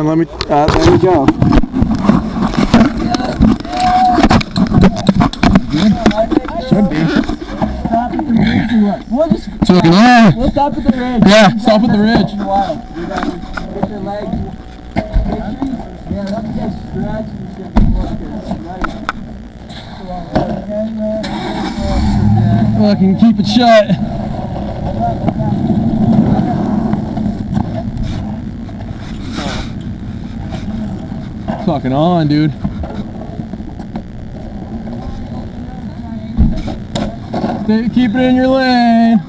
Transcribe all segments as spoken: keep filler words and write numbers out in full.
let me, uh, there we go. Good? Should be. Stop at the ridge or what? We'll just, It's looking on. we'll stop at the ridge. Yeah, stop at the ridge. In a while. You gotta get your legs. Yeah, let me get stretched and shit before it gets right. Fucking keep it shut. Fucking on, dude. Stay, keep it in your lane.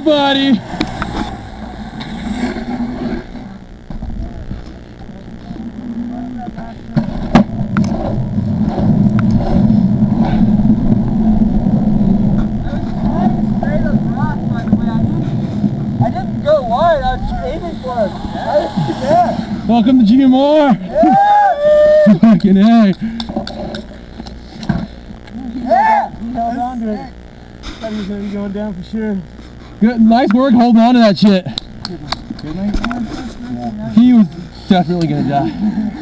buddy. I didn't go wide, I was aiming for it. Yeah. Welcome to G M R. Yeah. Fucking A. Yeah. He held on to it. Thought he was going to be going down for sure. Good, nice work holding on to that shit. He was definitely gonna die.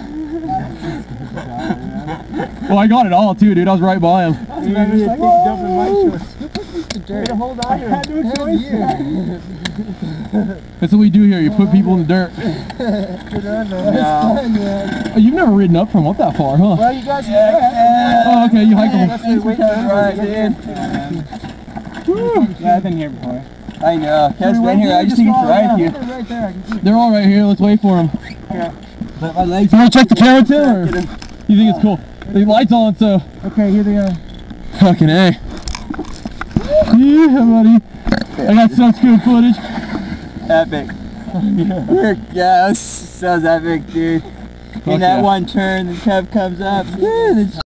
Well, I got it all too, dude. I was right by him. I was about to like, dumping my shorts. The dirt. To hold on to it. I had no choice. That's what we do here. You put people in the dirt. Good on, man. Yeah. Oh, you've never ridden up from up that far, huh? Well, you guys yeah, yeah. Oh, okay. You hike them. That's the way to ride, dude. Yeah, I've been here before. I know. Kev's been here. I just think it's right here. Right there. I can see. They're all right here. Let's wait for them. Okay. But my legs. You want to check the camera too, or you think it's cool? The lights on, so. Okay, here they are. Fucking A. Yeah, buddy. I got such good footage. Epic. Yeah, that was, that was epic, dude. In Fuck that yeah. one turn, the Kev comes up. Yeah,